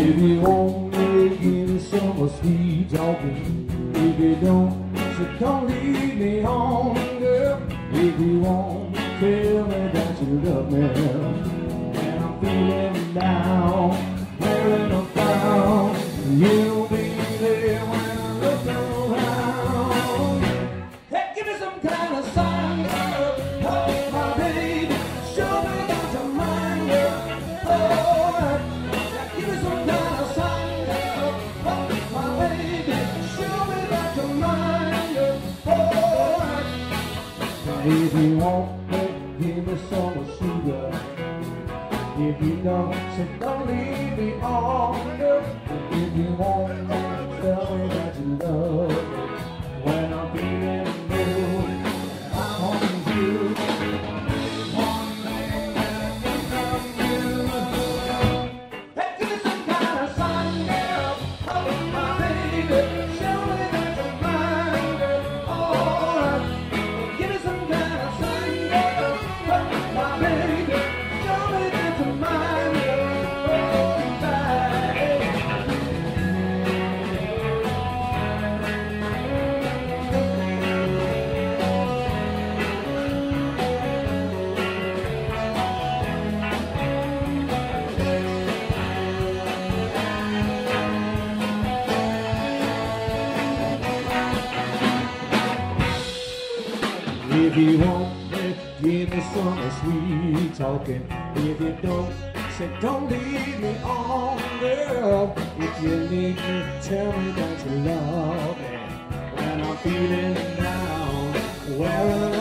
If you want me, give me some more sweet talking. If you don't, so don't leave me on, girl. If you want, tell me that you love me. And I'm feeling down, wearing a frown. You'll be there when I look around. Hey, give me some kind of sign, girl. Oh, my baby, show me that you're mine, girl. Oh, give me some kind of sign, girl. Oh, my baby, show me that you're mine, girl. Oh, if you want me, give me some more sugar. If you don't, so don't leave me on, girl. If you want me, tell me that you love me. When I'm feeling blue, I want you. One thing that I think of you. Hey, give me some kind of sign, girl. Oh, my baby, show me that you're mine, girl. Oh, give me some kind of sign, girl. Oh, my baby, show me that you're mine, girl. Oh, baby. If you want me, give me some sweet talking. If you don't, say don't leave me on, girl. If you need me, tell me that you love me. When I'm feeling down, wearing